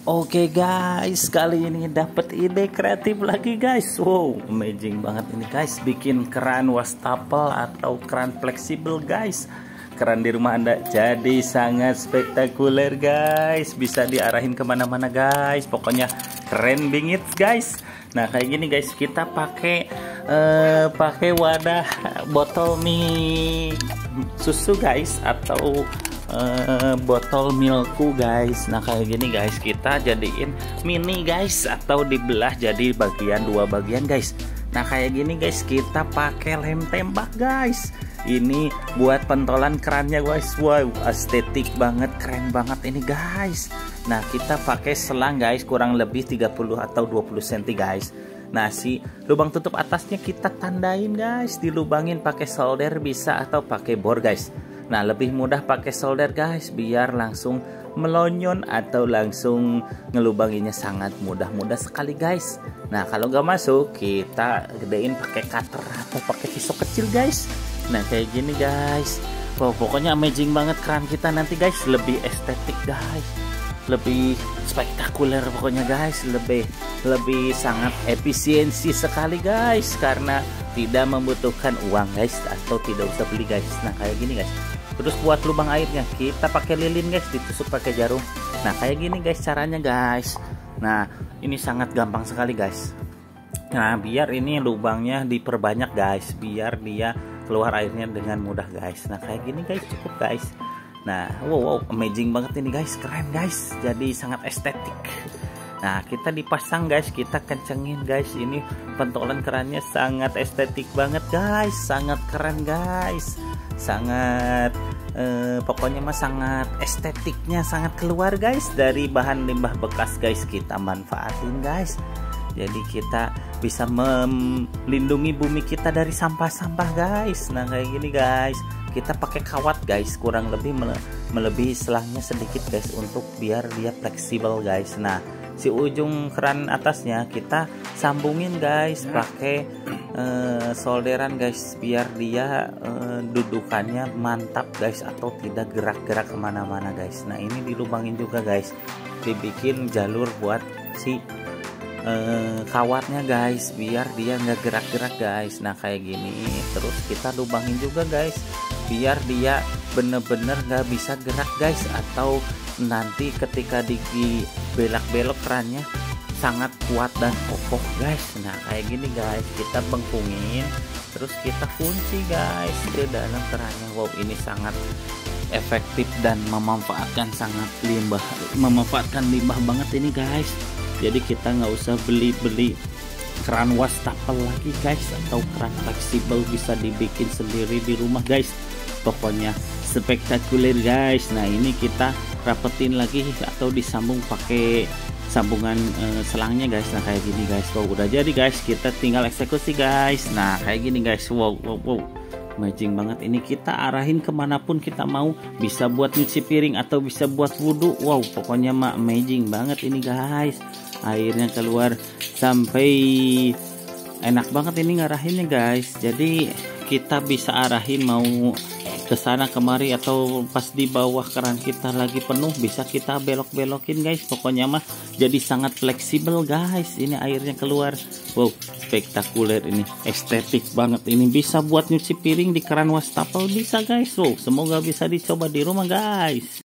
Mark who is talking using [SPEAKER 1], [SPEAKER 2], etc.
[SPEAKER 1] Oke guys, kali ini dapat ide kreatif lagi guys. Wow, amazing banget ini guys. Bikin keran wastafel atau keran fleksibel guys. Keran di rumah Anda jadi sangat spektakuler guys. Bisa diarahin kemana-mana guys. Pokoknya keren bingit guys. Nah kayak gini guys, kita pakai wadah botol mie susu guys, atau botol milku guys. Nah kayak gini guys, kita jadiin mini guys, atau dibelah jadi dua bagian guys. Nah kayak gini guys, kita pakai lem tembak guys. Ini buat pentolan kerannya guys. Wow, estetik banget, keren banget ini guys. Nah kita pakai selang guys, kurang lebih 30 atau 20 cm guys. Nah si lubang tutup atasnya kita tandain guys, dilubangin pakai solder bisa, atau pakai bor guys. Nah lebih mudah pakai solder guys, biar langsung melonyon atau langsung ngelubanginnya sangat mudah sekali guys. Nah kalau nggak masuk, kita gedein pakai cutter atau pakai pisau kecil guys. Nah kayak gini guys. Wow, pokoknya amazing banget keran kita nanti guys. Lebih estetik guys, lebih spektakuler pokoknya guys, lebih sangat efisiensi sekali guys, karena tidak membutuhkan uang guys, atau tidak usah beli guys. Nah kayak gini guys. Terus buat lubang airnya kita pakai lilin guys, ditusuk pakai jarum. Nah kayak gini guys caranya guys. Nah ini sangat gampang sekali guys. Nah biar ini lubangnya diperbanyak guys, biar dia keluar airnya dengan mudah guys. Nah kayak gini guys, cukup guys. Nah wow, amazing banget ini guys, keren guys, jadi sangat estetik. Nah kita dipasang guys, kita kencengin guys. Ini pentolan kerannya sangat estetik banget guys, sangat keren guys, sangat pokoknya mah sangat estetiknya sangat keluar guys dari bahan limbah bekas guys. Kita manfaatin guys, jadi kita bisa melindungi bumi kita dari sampah-sampah guys. Nah kayak gini guys, kita pakai kawat guys, kurang lebih melebihi selangnya sedikit guys, untuk biar dia fleksibel guys. Nah si ujung keran atasnya kita sambungin guys pakai solderan guys, biar dia dudukannya mantap guys, atau tidak gerak-gerak kemana-mana guys. Nah ini dilubangin juga guys, dibikin jalur buat si kawatnya guys, biar dia nggak gerak-gerak guys. Nah kayak gini. Terus kita lubangin juga guys, biar dia bener-bener nggak bisa gerak guys, atau nanti ketika belak-belok kerannya sangat kuat dan kokoh guys. Nah kayak gini guys, kita bengkungin, terus kita kunci guys ke dalam kerannya. Wow ini sangat efektif dan memanfaatkan limbah banget ini guys. Jadi kita nggak usah beli keran wastafel lagi guys, atau keran fleksibel, bisa dibikin sendiri di rumah guys. Pokoknya spektakuler guys. Nah ini kita rapetin lagi atau disambung pakai sambungan selangnya guys. Nah kayak gini guys. Wow udah jadi guys, kita tinggal eksekusi guys. Nah kayak gini guys. Wow amazing banget ini. Kita arahin kemanapun kita mau, bisa buat nyuci piring atau bisa buat wudhu. Wow pokoknya mah amazing banget ini guys. Airnya keluar sampai enak banget ini ngarahinnya guys. Jadi kita bisa arahin mau ke sana kemari, atau pas di bawah keran kita lagi penuh bisa kita belok-belokin guys. Pokoknya mah jadi sangat fleksibel guys. Ini airnya keluar. Wow spektakuler ini, estetik banget ini. Bisa buat nyuci piring di keran wastafel bisa guys. Wow semoga bisa dicoba di rumah guys.